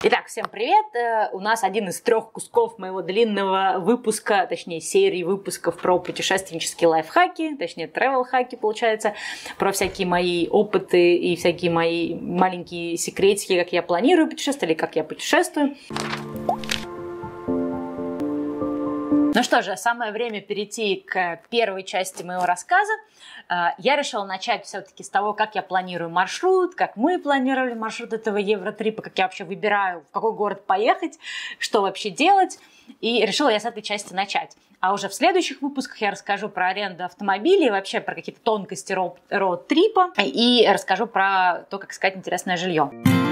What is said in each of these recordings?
Итак, всем привет! У нас один из 3 кусков моего длинного выпуска, точнее серии выпусков про путешественнические лайфхаки, точнее travel-хаки получается, про всякие мои опыты и всякие мои маленькие секретики, как я планирую путешествовать или как я путешествую. Ну что же, самое время перейти к первой части моего рассказа. Я решила начать все-таки с того, как я планирую маршрут, как мы планировали маршрут этого Евротрипа, как я вообще выбираю, в какой город поехать, что вообще делать. И решила я с этой части начать. А уже в следующих выпусках я расскажу про аренду автомобилей, вообще про какие-то тонкости роуд-трипа и расскажу про то, как искать интересное жилье.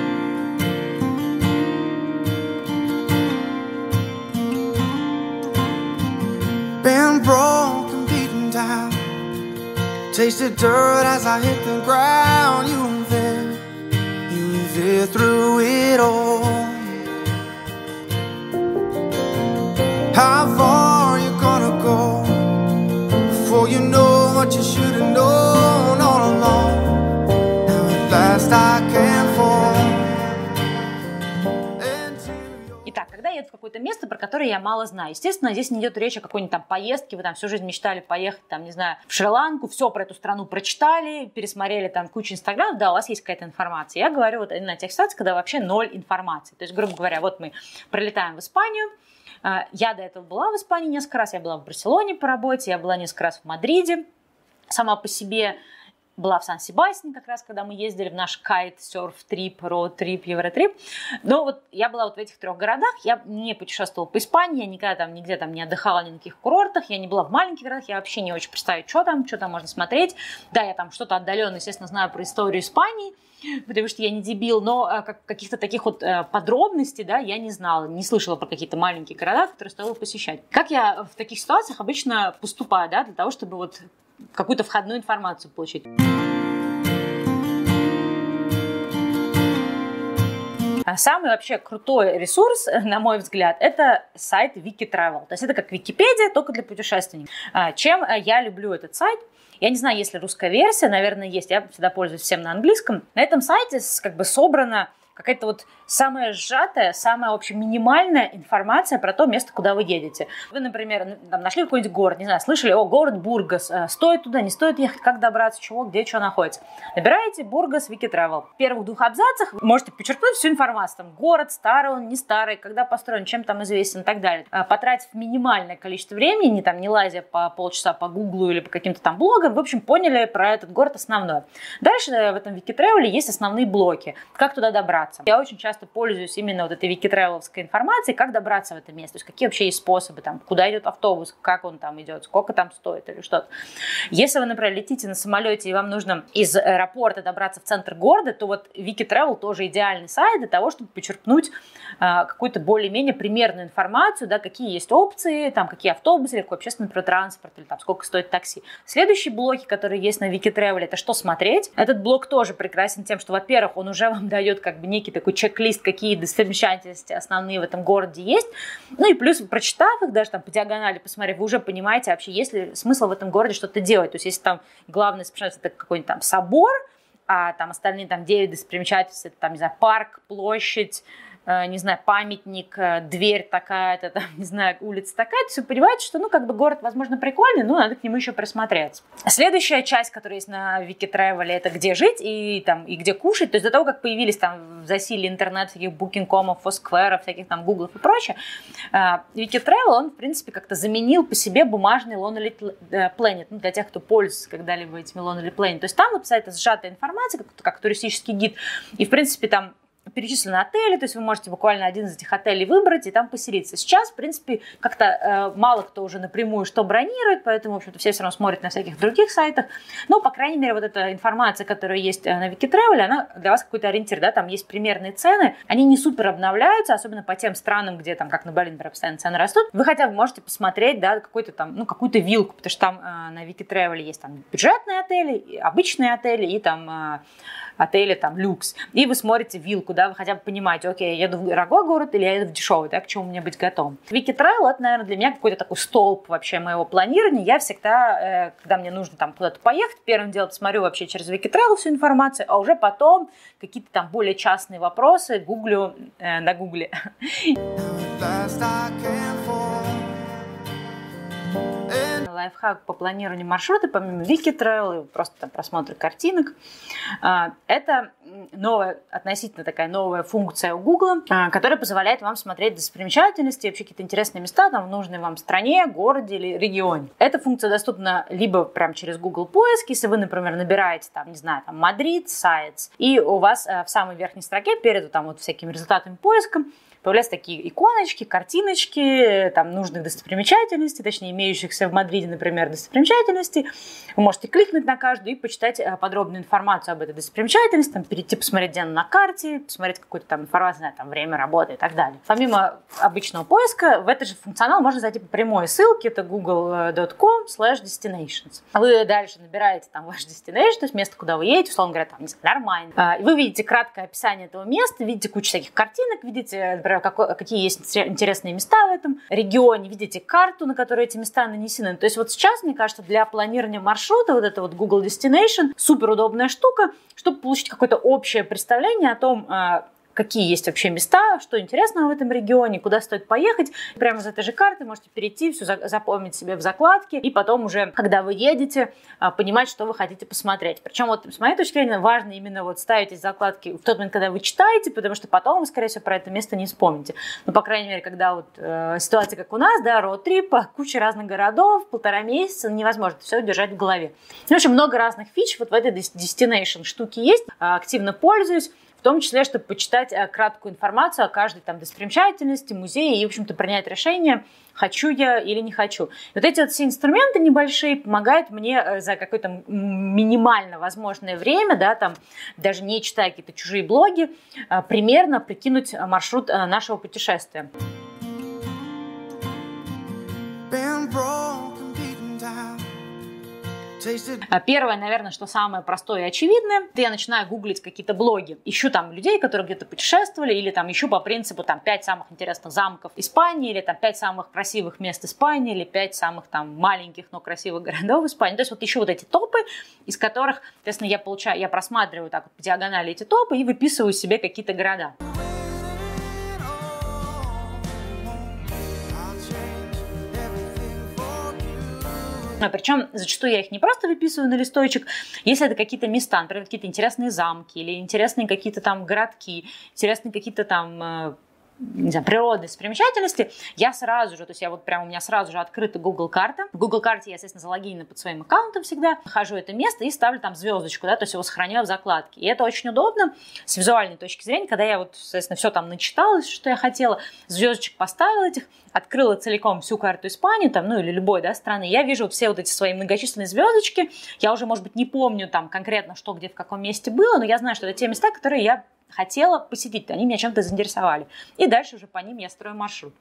Been broken, beaten down, tasted dirt as I hit the ground. You were there through it all. How far you gonna go before you know what you should have known all along? Now at last I can fall. Итак, когда я еду в какое-то место, про которое я мало знаю, естественно, здесь не идет речь о какой-нибудь там поездке, вы там всю жизнь мечтали поехать, там, не знаю, в Шри-Ланку, все про эту страну прочитали, пересмотрели там кучу инстаграмов, да, у вас есть какая-то информация. Я говорю вот именно о тех ситуациях, когда вообще ноль информации. То есть, грубо говоря, вот мы прилетаем в Испанию, я до этого была в Испании несколько раз, я была в Барселоне по работе, я была несколько раз в Мадриде, сама по себе. Была в Сан-Себастьяне как раз, когда мы ездили в наш кайт-серф-трип, роуд-трип, евротрип. Но вот я была вот в этих 3 городах, я не путешествовала по Испании, я никогда там нигде там не отдыхала ни на каких курортах, я не была в маленьких городах, я вообще не очень представляю, что там можно смотреть. Да, я там что-то отдаленно, естественно, знаю про историю Испании, потому что я не дебил, но каких-то таких вот подробностей, да, я не знала, не слышала про какие-то маленькие города, которые стоило посещать. Как я в таких ситуациях обычно поступаю, да, для того, чтобы вот какую-то входную информацию получить. Самый вообще крутой ресурс, на мой взгляд, это сайт Wiki-Travel. То есть это как Википедия, только для путешественников. Чем я люблю этот сайт? Я не знаю, есть ли русская версия, наверное, есть. Я всегда пользуюсь всем на английском. На этом сайте как бы собрана какая-то вот самая сжатая, самая, в общем, минимальная информация про то место, куда вы едете. Вы, например, там, нашли какой-нибудь город, не знаю, слышали, город Бургас, стоит туда, не стоит ехать, как добраться, чего, где, что находится. Набираете Бургас Wiki-Travel. В первых 2 абзацах вы можете подчеркнуть всю информацию, там, город, старый он, не старый, когда построен, чем там известен и так далее. Потратив минимальное количество времени, не лазя по полчаса по Гуглу или по каким-то там блогам, в общем, поняли про этот город основное. Дальше в этом Wiki-Travel есть основные блоки, как туда добраться. Я очень часто пользуюсь именно вот этой Wiki-Travel'овской информацией, как добраться в это место, то есть какие вообще есть способы, там, куда идет автобус, как он там идет, сколько там стоит или что-то. Если вы, например, летите на самолете и вам нужно из аэропорта добраться в центр города, то вот Wiki-Travel тоже идеальный сайт для того, чтобы почерпнуть какую-то более-менее примерную информацию, да, какие есть опции, там, какие автобусы, или какой общественный транспорт, или там, сколько стоит такси. Следующие блоки, которые есть на Wiki-Travel, это что смотреть. Этот блок тоже прекрасен тем, что, во-первых, он уже вам дает как бы некий такой чек-лист, какие достопримечательности основные в этом городе есть. Ну и плюс, прочитав их, даже там по диагонали посмотрев, вы уже понимаете вообще, есть ли смысл в этом городе что-то делать. То есть если там главное достопримечательность это какой-нибудь там собор, а там остальные там 9 достопримечательностей, это там, не знаю, парк, площадь, не знаю, памятник, дверь такая-то, там, не знаю, улица такая-то, все понимаете, что, ну, как бы город, возможно, прикольный, но надо к нему еще присмотреться. Следующая часть, которая есть на Wiki-Travel, это где жить и где кушать. То есть до того, как появились там в засилии интернет, всяких Booking.com, Foursquare, всяких там Гуглов и прочее, Wiki-Travel, он, в принципе, как-то заменил по себе бумажный Lonely Planet, ну, для тех, кто пользуется когда-либо этими Lonely Planet. То есть там вот вся эта сжатая информация, как туристический гид, и, в принципе, там перечислены отели, то есть вы можете буквально один из этих отелей выбрать и там поселиться. Сейчас, в принципе, как-то мало кто уже напрямую что бронирует, поэтому, в общем-то, все равно смотрят на всяких других сайтах. Но, по крайней мере, вот эта информация, которая есть на Wiki-Travel, она для вас какой-то ориентир, да, там есть примерные цены, они не супер обновляются, особенно по тем странам, где там, как на Бали, например, постоянно цены растут. Вы хотя бы можете посмотреть, да, какой-то там, ну, какую-то вилку, потому что там на Wiki-Travel есть там бюджетные отели, обычные отели и там отели там люкс, и вы смотрите вилку, да, вы хотя бы понимаете, окей, я еду в дорогой город или я еду в дешевый, да, к чему мне быть готовым. Wiki-Travel — это, наверное, для меня какой-то такой столб вообще моего планирования. Я всегда, когда мне нужно там куда-то поехать, первым делом смотрю вообще через Wiki-Travel всю информацию, а уже потом какие-то там более частные вопросы гуглю на гугле. Лайфхак по планированию маршрута, помимо Wiki-Travel и просто там просмотра картинок, это новая, относительно такая новая функция у Google, которая позволяет вам смотреть достопримечательности, вообще какие-то интересные места там, в нужной вам стране, городе или регионе. Эта функция доступна либо прям через Google поиск, если вы, например, набираете там, не знаю, там Мадрид, Sites, и у вас в самой верхней строке перед там вот всякими результатами поиска появляются такие иконочки, картиночки там нужных достопримечательностей, точнее имеющихся в Мадриде, например, достопримечательностей. Вы можете кликнуть на каждую и почитать подробную информацию об этой достопримечательности, там, перейти посмотреть, где она на карте, посмотреть какую-то там информацию, там, время работы и так далее. Помимо обычного поиска, в этот же функционал можно зайти по прямой ссылке, это google.com/destinations. Вы дальше набираете там ваш destination, то есть место, куда вы едете, условно говоря, там, не знаю, нормально. И вы видите краткое описание этого места, видите кучу всяких картинок, видите, например, какие есть интересные места в этом регионе, видите карту, на которой эти места нанесены. То есть вот сейчас, мне кажется, для планирования маршрута вот это вот Google Destination супер удобная штука, чтобы получить какое-то общее представление о том, какие есть вообще места, что интересного в этом регионе, куда стоит поехать. Прямо из этой же карты можете перейти, все запомнить себе в закладке, и потом уже, когда вы едете, понимать, что вы хотите посмотреть. Причем вот с моей точки зрения важно именно вот ставить эти закладки в тот момент, когда вы читаете, потому что потом вы, скорее всего, про это место не вспомните. Ну, по крайней мере, когда вот ситуация, как у нас, да, роуд-трип, куча разных городов, 1,5 месяца, невозможно все удержать в голове. В общем, много разных фич вот в этой destination штуке есть, активно пользуюсь. В том числе, чтобы почитать краткую информацию о каждой там достопримечательности, музее и, в общем-то, принять решение, хочу я или не хочу. И вот эти вот все инструменты небольшие помогают мне за какое-то минимально возможное время, да, там, даже не читая какие-то чужие блоги, примерно прикинуть маршрут нашего путешествия. Первое, наверное, что самое простое и очевидное, это я начинаю гуглить какие-то блоги. Ищу там людей, которые где-то путешествовали, или там ищу по принципу там 5 самых интересных замков Испании, или там 5 самых красивых мест Испании, или 5 самых там маленьких, но красивых городов Испании. То есть вот ищу вот эти топы, из которых, соответственно, я просматриваю так вот по диагонали эти топы и выписываю себе какие-то города. Причем зачастую я их не просто выписываю на листочек, если это какие-то места, например, какие-то интересные замки или интересные какие-то там городки, интересные какие-то там, не знаю, природные достопримечательности, я сразу же, то есть я вот прям у меня сразу же открыта Google карта. В Google карте я, естественно, залогинена под своим аккаунтом всегда, нахожу это место и ставлю там звездочку, да, то есть его сохраняю в закладке. И это очень удобно с визуальной точки зрения, когда я вот, соответственно, все там начиталась, что я хотела, звездочек поставила этих, открыла целиком всю карту Испании, там, ну или любой, да, страны, я вижу вот все вот эти свои многочисленные звездочки, я уже, может быть, не помню там конкретно, что где в каком месте было, но я знаю, что это те места, которые я хотела посетить, они меня чем-то заинтересовали. И дальше уже по ним я строю маршрут.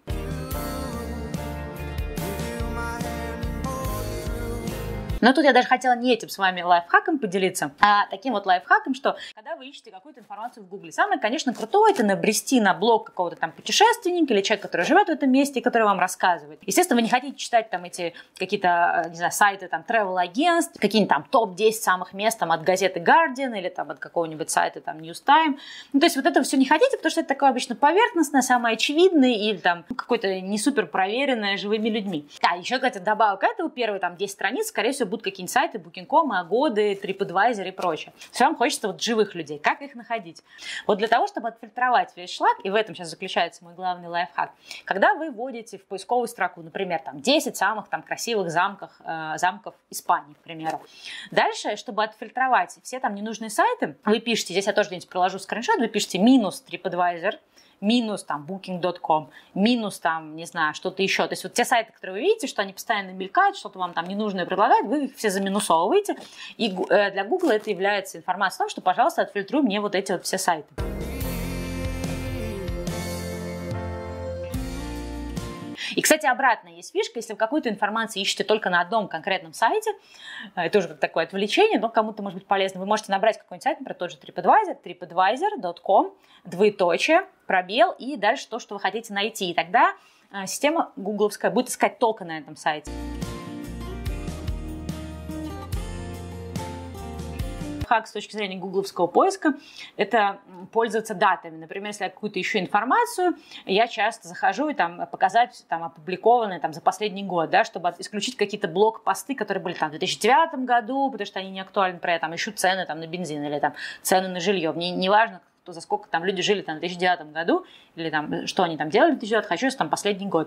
Но тут я даже хотела не этим с вами лайфхаком поделиться, а таким вот лайфхаком, что когда вы ищете какую-то информацию в Гугле, самое, конечно, крутое — это набрести на блог какого-то там путешественника или человека, который живет в этом месте и который вам рассказывает. Естественно, вы не хотите читать там эти какие-то, не знаю, сайты там travel агентств, какие-нибудь там топ-10 самых мест там от газеты Guardian или там от какого-нибудь сайта там Newstime. Ну, то есть вот это все не хотите, потому что это такое обычно поверхностное, самое очевидное или там какое-то не супер проверенное живыми людьми. А еще, кстати, добавок к этому, первые там 10 страниц, скорее всего, будут какие-нибудь сайты, Booking.com, Агоды, TripAdvisor и прочее. Все вам хочется вот живых людей. Как их находить? Вот для того, чтобы отфильтровать весь шлак, и в этом сейчас заключается мой главный лайфхак, когда вы вводите в поисковую строку, например, там 10 самых там красивых замков Испании, к примеру. Дальше, чтобы отфильтровать все там ненужные сайты, вы пишете, здесь я тоже где-нибудь приложу скриншот, вы пишете минус TripAdvisor, минус там Booking.com, минус там, не знаю, что-то еще. То есть вот те сайты, которые вы видите, что они постоянно мелькают, что-то вам там ненужное предлагают, вы их все заминусовываете. И для Google это является информацией о том, что, пожалуйста, отфильтруй мне вот эти вот все сайты. И, кстати, обратно есть фишка, если вы какую-то информацию ищете только на одном конкретном сайте, это уже как такое отвлечение, но кому-то может быть полезно, вы можете набрать какой-нибудь сайт, например, тот же TripAdvisor, tripadvisor.com, двоеточие, пробел и дальше то, что вы хотите найти. И тогда система гугловская будет искать только на этом сайте. Хак с точки зрения гугловского поиска – это пользоваться датами. Например, если я какую-то ищу информацию, я часто захожу и там показать там опубликованные там за последний год, да, чтобы исключить какие-то блог-посты, которые были там в 2009 году, потому что они не актуальны, например, я там ищу цены там на бензин или там цены на жилье. Мне не важно, за сколько там люди жили там в 2009 году или там что они там делали в 2009, хочу там последний год.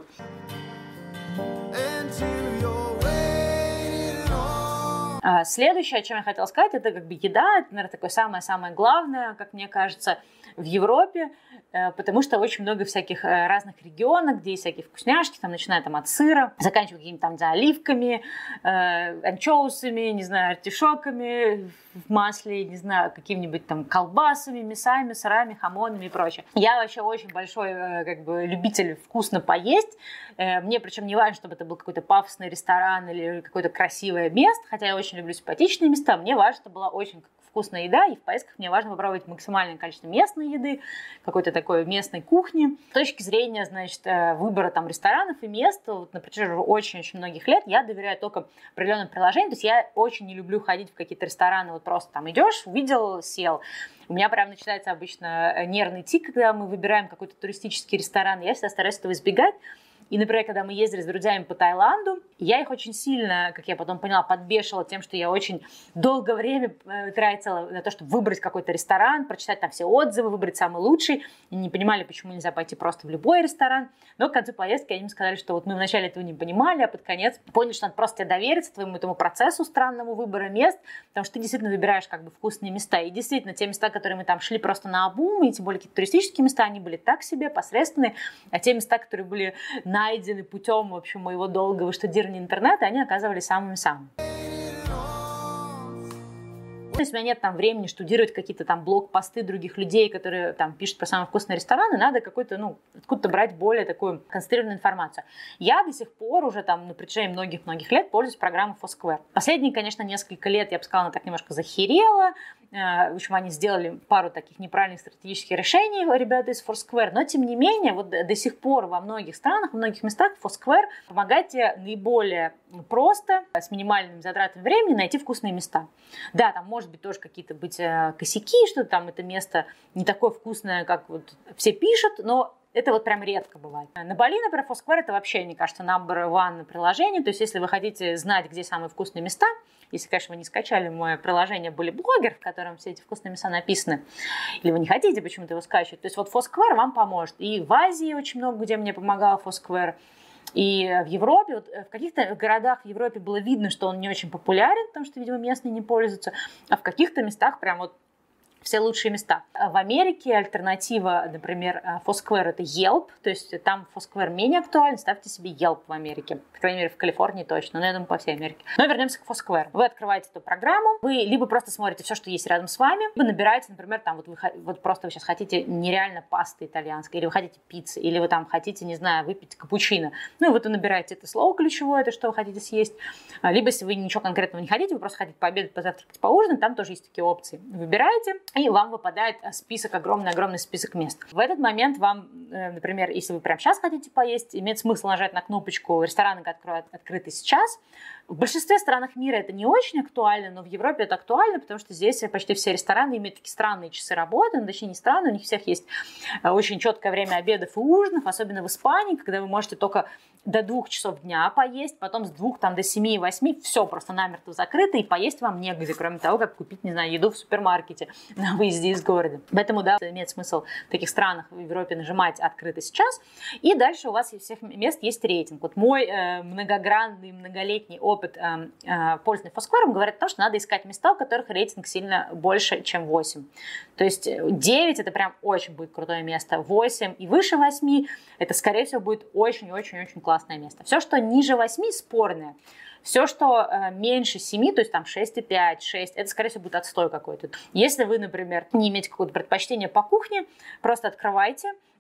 Следующее, о чем я хотела сказать, это как бы еда, это, наверное, такое самое-самое главное, как мне кажется, в Европе, потому что очень много всяких разных регионов, где есть всякие вкусняшки, там, начиная там от сыра, заканчивая какими-то там, да, оливками, анчоусами, не знаю, артишоками в масле, не знаю, какими-нибудь там колбасами, мясами, сырами, хамонами и прочее. Я вообще очень большой как бы любитель вкусно поесть. Мне причем не важно, чтобы это был какой-то пафосный ресторан или какое-то красивое место, хотя я очень люблю симпатичные места. Мне важно, чтобы была очень вкусная еда, и в поездках мне важно попробовать максимальное количество местной еды, какой-то такой местной кухни. С точки зрения, значит, выбора там ресторанов и мест, вот на протяжении очень-очень многих лет я доверяю только определенным приложениям. То есть я очень не люблю ходить в какие-то рестораны, вот просто там идешь, увидел, сел. У меня прям начинается обычно нервный тик, когда мы выбираем какой-то туристический ресторан. Я всегда стараюсь этого избегать. И, например, когда мы ездили с друзьями по Таиланду, я их очень сильно, как я потом поняла, подбешивала тем, что я очень долгое время тратила на то, чтобы выбрать какой-то ресторан, прочитать там все отзывы, выбрать самый лучший. И не понимали, почему нельзя пойти просто в любой ресторан. Но к концу поездки они мне сказали, что вот мы вначале этого не понимали, а под конец поняли, что надо просто тебе довериться твоему этому процессу странному выбора мест, потому что ты действительно выбираешь как бы вкусные места. И действительно, те места, которые мы там шли просто наобум, и тем более какие-то туристические места, они были так себе, посредственные, а те места, которые были найдены путем, в общем, моего долгого штудирования интернета, они оказывались самыми-самыми. Если у меня нет там времени штудировать какие-то там блог-посты других людей, которые там пишут про самые вкусные рестораны, надо какой-то, ну, откуда-то брать более такую концентрированную информацию. Я до сих пор уже там на протяжении многих-многих лет пользуюсь программой Foursquare. Последние, конечно, несколько лет, я бы сказала, она так немножко захерела. В общем, они сделали пару таких неправильных стратегических решений, ребята из Foursquare, но тем не менее, вот до сих пор во многих странах, во многих местах Foursquare помогает тебе наиболее просто, с минимальными затратами времени найти вкусные места. Да, там может быть тоже какие-то быть косяки, что там это место не такое вкусное, как вот все пишут, но это вот прям редко бывает. На Бали, например, Foursquare это вообще, мне кажется, number one приложение. То есть, если вы хотите знать, где самые вкусные места, если, конечно, вы не скачали мое приложение Bully-блогер, в котором все эти вкусные места написаны, или вы не хотите почему-то его скачивать, то есть вот Foursquare вам поможет. И в Азии очень много где мне помогал Foursquare. И в Европе, вот в каких-то городах в Европе было видно, что он не очень популярен, потому что, видимо, местные не пользуются, а в каких-то местах прям вот все лучшие места. В Америке альтернатива, например, Foursquare — это Yelp, то есть там Foursquare менее актуален, ставьте себе Yelp в Америке, по крайней мере в Калифорнии точно, но я думаю по всей Америке. Но вернемся к Foursquare. Вы открываете эту программу, вы либо просто смотрите все, что есть рядом с вами, либо набираете, например, там вот просто вы сейчас хотите нереально пасты итальянской, или вы хотите пиццы, или вы там хотите, не знаю, выпить капучино. Ну и вот вы набираете это слово ключевое, это что вы хотите съесть. Либо если вы ничего конкретного не хотите, вы просто хотите пообедать, позавтракать, поужинать, там тоже есть такие опции. Выбираете, и вам выпадает список, огромный список мест. В этот момент вам, например, если вы прямо сейчас хотите поесть, имеет смысл нажать на кнопочку «Рестораны открыты сейчас». В большинстве странах мира это не очень актуально, но в Европе это актуально, потому что здесь почти все рестораны имеют такие странные часы работы, ну, точнее не странные, у них всех есть очень четкое время обедов и ужинов, особенно в Испании, когда вы можете только до 2 часов дня поесть, потом с 2 там, до 7-8 все просто намертво закрыто, и поесть вам негде, кроме того, как купить, не знаю, еду в супермаркете на выезде из города. Поэтому, да, имеет смысл в таких странах в Европе нажимать «Открыто сейчас», и дальше у вас из всех мест есть рейтинг. Вот мой многогранный, многолетний опыт пользования Foursquare говорит о том, что надо искать места, у которых рейтинг сильно больше, чем 8. То есть 9 это прям очень будет крутое место, 8 и выше 8 это, скорее всего, будет очень-очень-очень классное место. Все, что ниже 8, спорное. Все, что меньше 7, то есть там 6,5, 6, это, скорее всего, будет отстой какой-то. Если вы, например, не имеете какое-то предпочтение по кухне, просто открывайте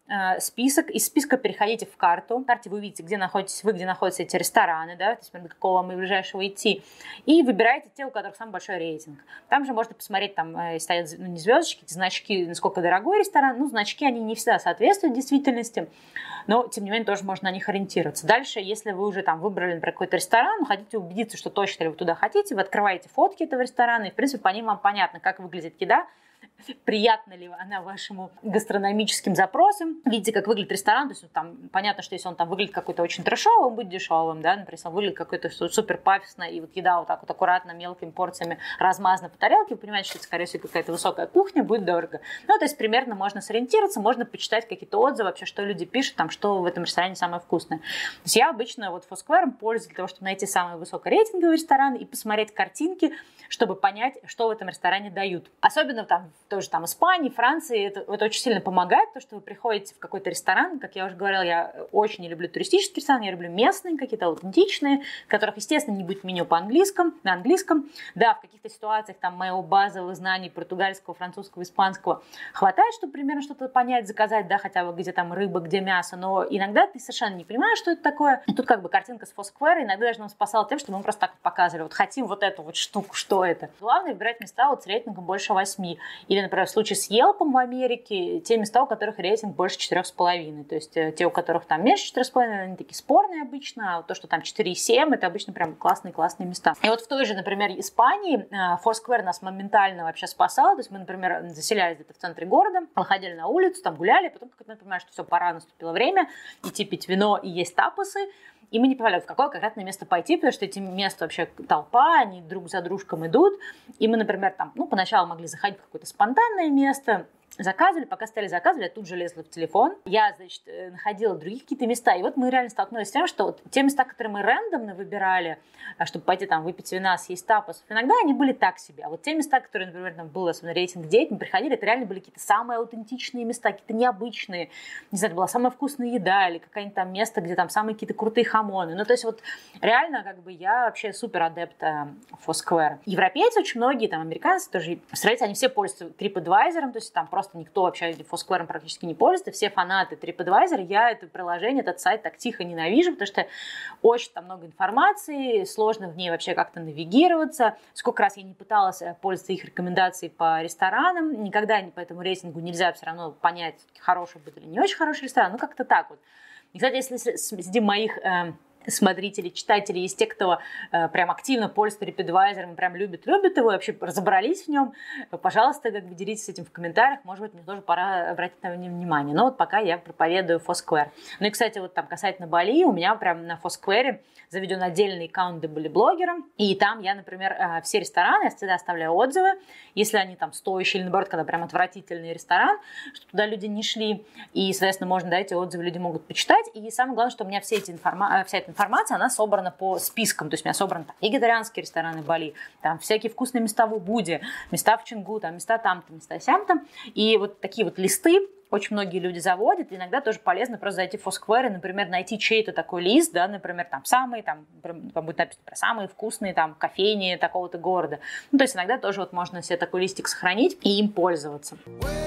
список. Из списка переходите в карту. В карте вы увидите, где находитесь вы, где находятся эти рестораны, да, то есть до какого вам ближайшего идти. И выбираете те, у которых самый большой рейтинг. Там же можно посмотреть, там стоят не звездочки, эти значки, насколько дорогой ресторан. Ну, значки, они не всегда соответствуют действительности, но, тем не менее, тоже можно на них ориентироваться. Дальше, если вы уже там выбрали, например, какой-то ресторан, хотите убедиться, что точно ли вы туда хотите, вы открываете фотки этого ресторана, и, в принципе, по ним вам понятно, как выглядит еда, приятна ли она вашему гастрономическим запросам. Видите, как выглядит ресторан, то есть там понятно, что если он там выглядит какой-то очень трэшовый, он будет дешевым, да, например, если он выглядит какой-то супер пафосно, и вот еда вот так вот аккуратно мелкими порциями размазана по тарелке, вы понимаете, что это, скорее всего, какая-то высокая кухня, будет дорого. Ну, то есть примерно можно сориентироваться, можно почитать какие-то отзывы, вообще, что люди пишут, там, что в этом ресторане самое вкусное. То есть я обычно вот Foursquare пользуюсь для того, чтобы найти самые высокорейтинговые рестораны и посмотреть картинки, чтобы понять, что в этом ресторане дают. Особенно там тоже там Испании, Франции, это очень сильно помогает, то, что вы приходите в какой-то ресторан, как я уже говорила, я очень не люблю туристические рестораны, я люблю местные, какие-то аутентичные, в которых, естественно, не будет меню на английском. Да, в каких-то ситуациях там моего базового знания португальского, французского, испанского хватает, чтобы примерно что-то понять, заказать, да, хотя бы где там рыба, где мясо, но иногда ты совершенно не понимаешь, что это такое. И тут как бы картинка с Foursquare иногда даже нам спасала тем, что мы просто так вот показывали, вот хотим вот эту вот штуку, что это. Главное выбирать места вот с рейтингом больше 8. Или, например, в случае с Yelp в Америке, те места, у которых рейтинг больше 4,5. То есть те, у которых там меньше 4,5, они такие спорные обычно, а вот то, что там 4,7, это обычно прям классные места. И вот в той же, например, Испании Foursquare нас моментально вообще спасал. То есть мы, например, заселялись где-то в центре города, выходили на улицу, там гуляли, потом как-то понимаешь, что все, пора, наступило время, идти пить вино и есть тапосы. И мы не понимали, в какое конкретное место пойти, потому что эти места вообще толпа, они друг за дружком идут. И мы, например, там, поначалу могли заходить в какое-то спонтанное место, заказывали, пока стали заказывать, я тут же лезла в телефон. Я, значит, находила другие какие-то места. И вот мы реально столкнулись с тем, что вот те места, которые мы рандомно выбирали, чтобы пойти там выпить вина, съесть тапосов, иногда они были так себе. А вот те места, которые, например, там был особенно рейтинг 9, мы приходили, это реально были какие-то самые аутентичные места, какие-то необычные. Не знаю, это была самая вкусная еда или какое-нибудь там место, где там самые какие-то крутые хамоны. Ну, то есть вот реально как бы я вообще супер адепт Foursquare. Европейцы очень многие, там американцы тоже, они все пользуются TripAdvisor, то есть там просто никто вообще Foursquare практически не пользуется, все фанаты TripAdvisor, я это приложение, этот сайт так тихо ненавижу, потому что очень там много информации, сложно в ней вообще как-то навигироваться. Сколько раз я не пыталась пользоваться их рекомендацией по ресторанам, никогда по этому рейтингу нельзя все равно понять, хороший будет или не очень хороший ресторан, ну как-то так вот. И, кстати, если среди моих смотрителей, читателей, есть те, кто прям активно пользуется TripAdvisor, прям любит его, вообще разобрались в нем, пожалуйста, как бы делитесь этим в комментариях, может быть, мне тоже пора обратить на него внимание. Но вот пока я проповедую Foursquare. Ну и, кстати, вот там касательно Бали, у меня прям на Foursquare заведен отдельный аккаунт для Бали-блогером, и там я, например, все рестораны, я всегда оставляю отзывы, если они там стоящие, или наоборот, когда прям отвратительный ресторан, что туда люди не шли, и, соответственно, можно, да, эти отзывы люди могут почитать, и самое главное, что у меня вся эта информация, она собрана по спискам, то есть у меня собраны там вегетарианские рестораны Бали, там всякие вкусные места в Убуде, места в Чингу, там места там-то, места сям-то, и вот такие вот листы очень многие люди заводят, иногда тоже полезно просто зайти в Foursquare и, например, найти чей-то такой лист, да, например, там самые, там будет написано про самые вкусные там кофейни такого-то города. Ну, то есть иногда тоже вот можно себе такой листик сохранить и им пользоваться.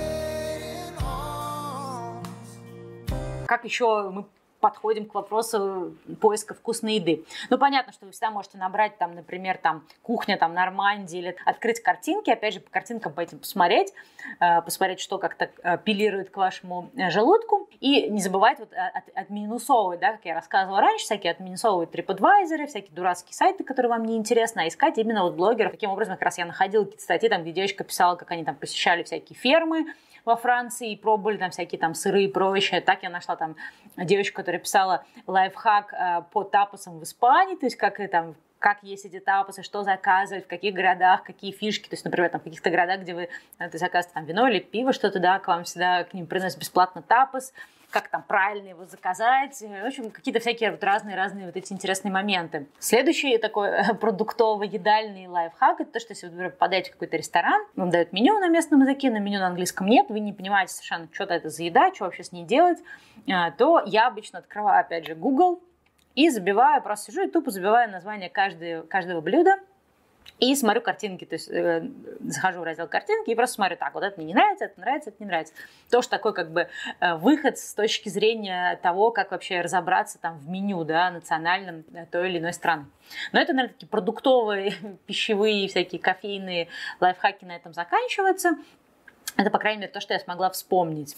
Как еще мы подходим к вопросу поиска вкусной еды. Ну, понятно, что вы всегда можете набрать, там, например, там, кухня там, Нормандии, или открыть картинки, опять же, по картинкам по этим посмотреть, что как-то апеллирует к вашему желудку. И не забывать вот отминусовывать, да, как я рассказывала раньше, всякие отминусовывать TripAdvisor, всякие дурацкие сайты, которые вам не интересны, а искать именно вот блогеров. Таким образом, как раз я находила какие-то статьи, там, где девочка писала, как они там посещали всякие фермы во Франции и пробовали там всякие там сыры и прочее. Так я нашла там девочку, которая писала лайфхак по тапосам в Испании, то есть как есть эти тапосы, что заказывать, в каких городах, какие фишки. То есть, например, там, в каких-то городах, где вы заказываете там, вино или пиво, что-то, да, к вам всегда к ним приносят бесплатно тапос, как там правильно его заказать. В общем, какие-то всякие вот разные вот эти интересные моменты. Следующий такой продуктово-едальный лайфхак — это то, что если вы, например, попадаете в какой-то ресторан, вам дают меню на местном языке, на меню на английском нет, вы не понимаете совершенно, что это за еда, что вообще с ней делать, то я обычно открываю, опять же, Google и забиваю, просто сижу и тупо забиваю название каждого блюда, И смотрю картинки, то есть захожу в раздел картинки и просто смотрю, так, вот это мне не нравится, это нравится, это не нравится. Тоже такой как бы выход с точки зрения того, как вообще разобраться там в меню, да, национальном той или иной страны. Но это, наверное, такие продуктовые, пищевые, всякие кофейные лайфхаки на этом заканчиваются. Это, по крайней мере, то, что я смогла вспомнить.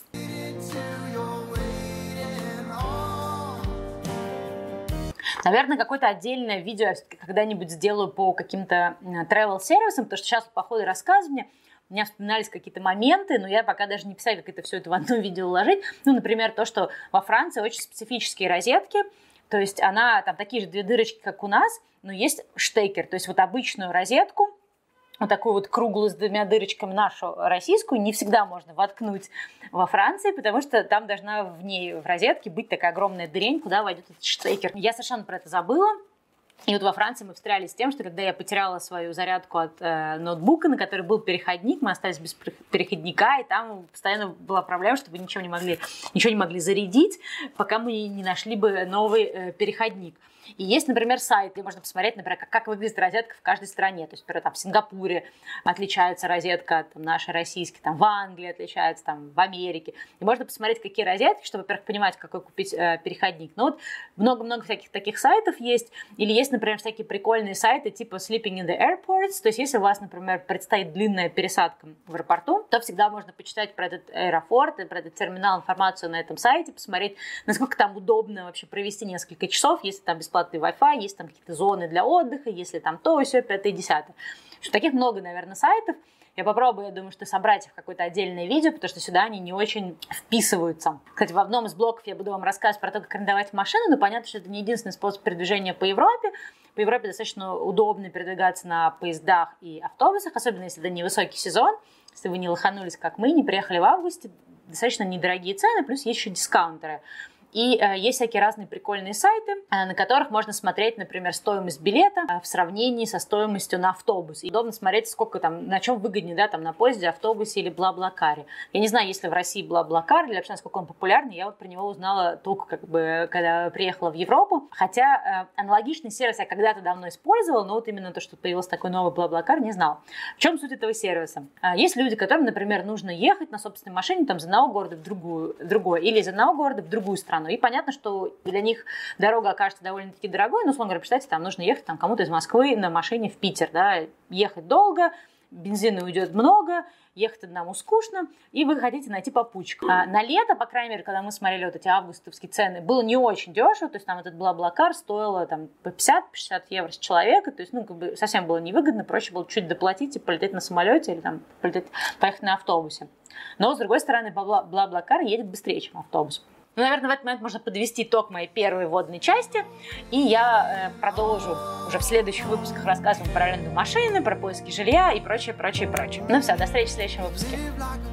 Наверное, какое-то отдельное видео я когда-нибудь сделаю по каким-то travel-сервисам, потому что сейчас по ходу рассказывания у меня вспоминались какие-то моменты, но я пока даже не писала, как это все это в одно видео уложить. Ну, например, то, что во Франции очень специфические розетки, то есть она, там такие же 2 дырочки, как у нас, но есть штекер, то есть вот обычную розетку, вот такую вот круглую с 2 дырочками нашу российскую не всегда можно воткнуть во Франции, потому что там должна в ней, в розетке, быть такая огромная дырень, куда войдет этот штекер. Я совершенно про это забыла. И вот во Франции мы встрялись с тем, что когда я потеряла свою зарядку от ноутбука, на который был переходник, мы остались без переходника, и там постоянно была проблема, что мы ничего не могли зарядить, пока мы не нашли бы новый переходник. И есть, например, сайт, где можно посмотреть, например, как выглядит розетка в каждой стране. То есть, например, там в Сингапуре отличается розетка там, наша российская, там, в Англии отличается, там, в Америке. И можно посмотреть, какие розетки, чтобы, во-первых, понимать, какой купить переходник. Но вот много-много всяких таких сайтов есть. Или есть, например, всякие прикольные сайты типа Sleeping in the Airports. То есть, если у вас, например, предстоит длинная пересадка в аэропорту, то всегда можно почитать про этот аэропорт, про этот терминал, информацию на этом сайте, посмотреть, насколько там удобно вообще провести несколько часов, если там бесплатный Wi-Fi, есть там какие-то зоны для отдыха, если там то, все, 5-10. Таких много, наверное, сайтов. Я попробую, я думаю, что собрать их в какое-то отдельное видео, потому что сюда они не очень вписываются. Кстати, в одном из блогов я буду вам рассказывать про то, как арендовать машину, но понятно, что это не единственный способ передвижения по Европе. По Европе достаточно удобно передвигаться на поездах и автобусах, особенно если это невысокий сезон. Если вы не лоханулись, как мы, не приехали в августе, достаточно недорогие цены, плюс есть еще дискаунтеры. И есть всякие разные прикольные сайты, на которых можно смотреть, например, стоимость билета в сравнении со стоимостью на автобус. И удобно смотреть, сколько там, на чем выгоднее, да, там на поезде, автобусе или Бла-Блакаре. Я не знаю, есть ли в России Бла-Блакар, или вообще насколько он популярный. Я вот про него узнала только, как бы, когда приехала в Европу. Хотя аналогичный сервис я когда-то давно использовала, но вот именно то, что появился такой новый Бла-Блакар, не знала. В чем суть этого сервиса? Есть люди, которым, например, нужно ехать на собственной машине там, из одного города в другой, или из одного города в другую страну. И понятно, что для них дорога окажется довольно-таки дорогой, но, условно говоря, представьте, там нужно ехать там, кому-то из Москвы на машине в Питер, да, ехать долго, бензина уйдет много, ехать одному скучно, и вы хотите найти попутчика. На лето, по крайней мере, когда мы смотрели вот эти августовские цены, было не очень дешево, то есть там этот Бла-Блакар стоило там, по 50-60 евро с человека, то есть ну, как бы совсем было невыгодно, проще было чуть доплатить и полететь на самолете или там, поехать на автобусе. Но, с другой стороны, Бла-Блакар едет быстрее, чем автобус. Ну, наверное, в этот момент можно подвести итог моей первой вводной части, и я продолжу уже в следующих выпусках рассказывать про аренду машины, про поиски жилья и прочее. Ну все, до встречи в следующем выпуске.